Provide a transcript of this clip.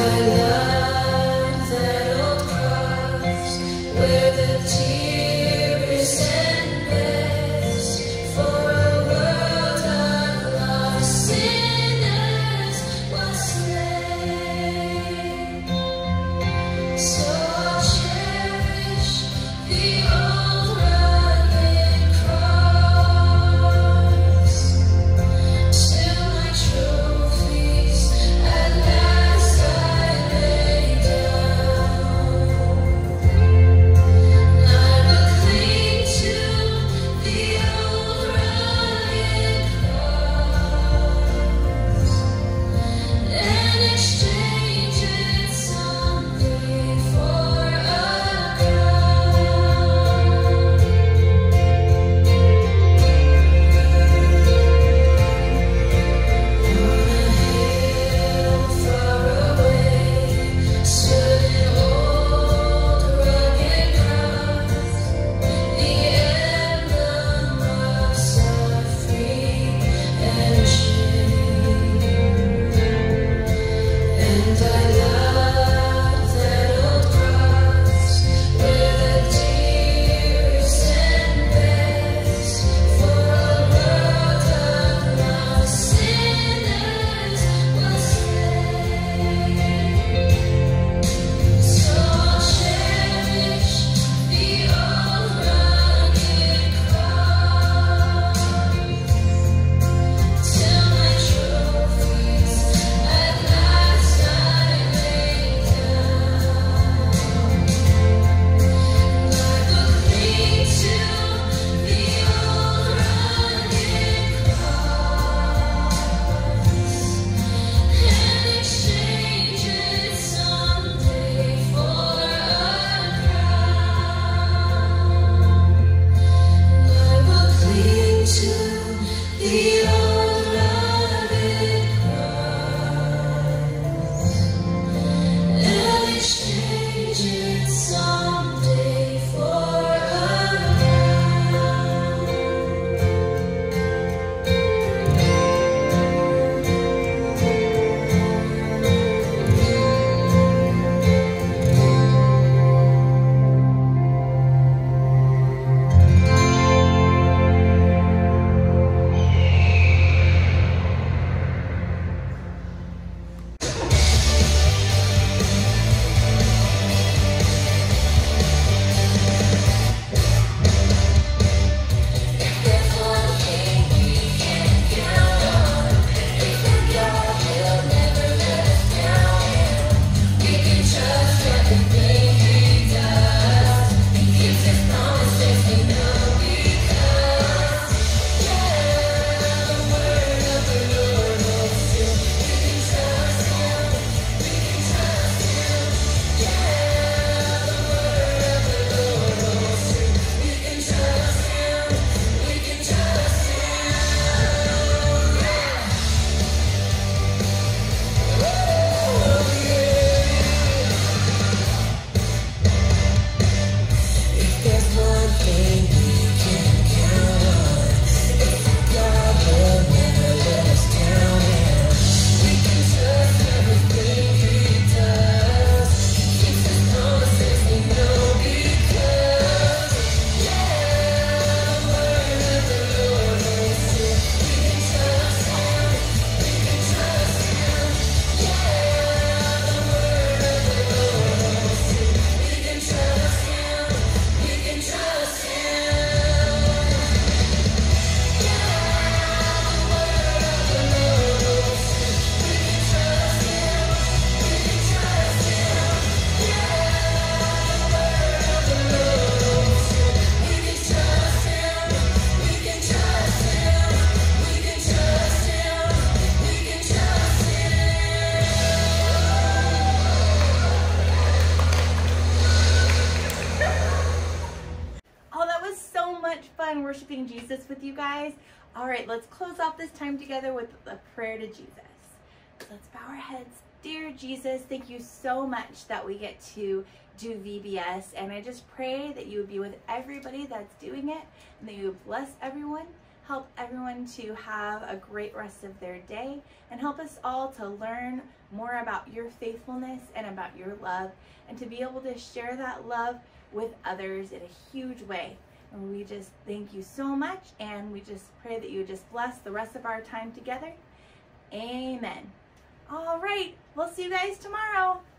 fun worshiping Jesus with you guys. All right, let's close off this time together with a prayer to Jesus. Let's bow our heads. Dear Jesus, thank you so much that we get to do VBS, and I just pray that you would be with everybody that's doing it, and that you would bless everyone, Help everyone to have a great rest of their day, and help us all to learn more about your faithfulness and about your love, and to be able to share that love with others in a huge way. And we just thank you so much, and we just pray that you just bless the rest of our time together. Amen. All right, we'll see you guys tomorrow.